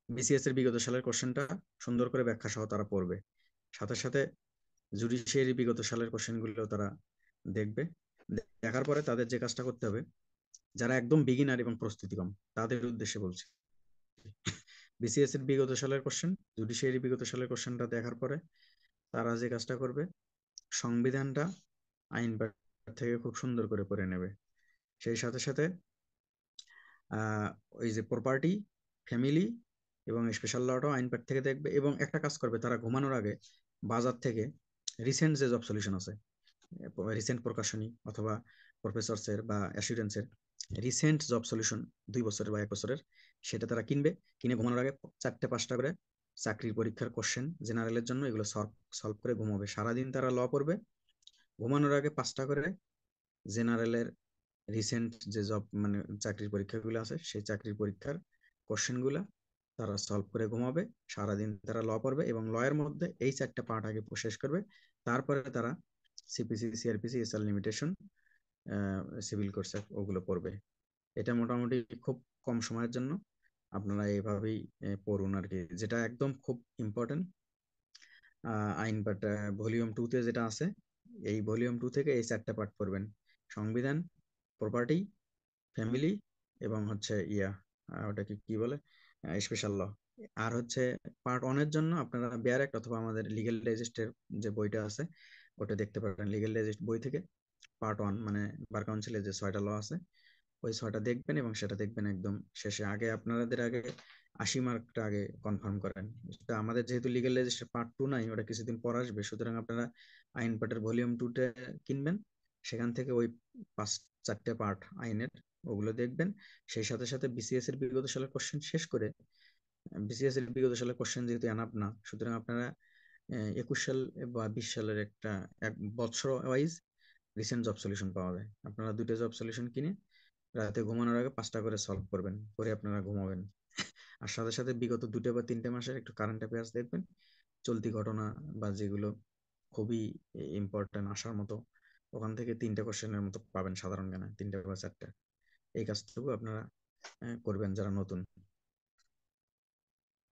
BCS এর বিগত সালের কোশ্চেনটা সুন্দর করে ব্যাখ্যা সহ তারা পড়বে। সাথে সাথে জুডিশিয়ারি বিগত সালের কোশ্চেনগুলো তারা দেখবে। দেখার পরে তাদের যে কাজটা করতে হবে, যারা একদম বিগিনার এবং প্রস্তুতি কম তাদের উদ্দেশ্যে বলছি, বিসিএস এর বিগত সালের কোশ্চেন, জুডিশিয়ারি বিগত সালের কোশ্চেনটা দেখার পরে তারা যে কাজটা করবে, সংবিধানটা আইন পাঠ থেকে খুব সুন্দর করে পড়ে নেবে। সেই সাথে সাথে আহ ওই যে প্রপার্টি, ফ্যামিলি এবং স্পেশাল লটাও আইন পাঠ থেকে দেখবে। এবং একটা কাজ করবে, তারা ঘুমানোর আগে বাজার থেকে রিসেন্ট যে জব সলিউশন আছে, রিসেন্ট প্রকাশনী অথবা প্রফেসরসের বা অ্যাসুরেন্সের রিসেন্ট জব সলিউশন 2 বছরের বা 1 বছরের, সেটা তারা কিনবে। কিনে ঘুমানোর আগে 4টে 5টা করে চাকরির পরীক্ষার কোশ্চেন জেনারেলের জন্য এগুলো সলভ সলভ করে ঘুমাবে। সারাদিন তারা ল পড়বে, ঘুমানোর আগে 5টা করে জেনারেলের রিসেন্ট যে জব মানে চাকরির পরীক্ষাগুলো আছে সেই চাকরির পরীক্ষার কোশ্চেনগুলো তারা সলভ করে ঘুমাবে। সারাদিন তারা ল পড়বে এবং লয়ের মধ্যে এই 4টে পার্ট আগে শেষ করবে। তারপরে তারা CPC, CrPC, SL limitation, civil course ওগুলো পড়বে। এটা মোটামুটি খুব কম সময়ের জন্য আপনারা এইভাবেই পড়ুন আর কি। যেটা একদম খুব ইম্পর্টেন্ট আইন পাঠ ভলিউম 2-তে যেটা আছে, এই ভলিউম 2 থেকে এই 4টে পার্ট পড়বেন: সংবিধান, প্রপার্টি, ফ্যামিলি এবং হচ্ছে ওটাকে কি বলে, স্পেশাল ল। আর হচ্ছে পার্ট 1-এর জন্য আপনারা বেয়ার অ্যাক্ট অথবা আমাদের লিগেল ডাইজেস্টের যে বইটা আছে ওটা দেখতে পারেন। লিগেল ডাইজেস্ট বই থেকে পার্ট 1 মানে বার কাউন্সিলের যে 6টা ল আছে ওই 6টা দেখবেন এবং সেটা দেখবেন একদম শেষে। আগে আপনাদের আগে 80 মার্কটা আগে কনফার্ম করেন। এটা আমাদের যেহেতু লিগেল রেজিস্টার পার্ট 2 নাই, ওটা কিছুদিন পর আসবে, সুতরাং আপনারা আইন পাঠের ভলিউম 2টা কিনবেন, সেখান থেকে ওই 4টে পার্ট আইনের ওগুলো দেখবেন। সেই সাথে সাথে বিসিএস এর বিগত সালের কোশ্চেন শেষ করে, বিসিএস এর বিগত সালের কোশ্চেন যেহেতু এনাফ না, সুতরাং আপনারা 21 সাল বা 20 সালের একটা 1 বছর ওয়াইজ রিসেন্ট জব সলিউশন পাওয়া যায়। আপনারা 2টা জব সলিউশন কিনে রাতে ঘুমানোর আগে 5টা করে সলভ করবেন, করে আপনারা ঘুমাবেন। আর সাথে সাথে বিগত 2 বা 3 মাসের একটু কারেন্ট অ্যাফেয়ার্স দেখবেন, চলতি ঘটনা বা যেগুলো খুবই ইম্পর্টেন্ট আসার মতো, ওখান থেকে 3টে কোশ্চেনের মতো পাবেন সাধারণ জ্ঞানে, 3টে বা 4টে। এই কাজটুকু আপনারা করবেন যারা নতুন।